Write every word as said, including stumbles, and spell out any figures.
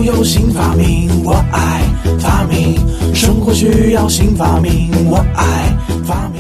有新发明，我爱发明，生活需要新发明，我爱发明。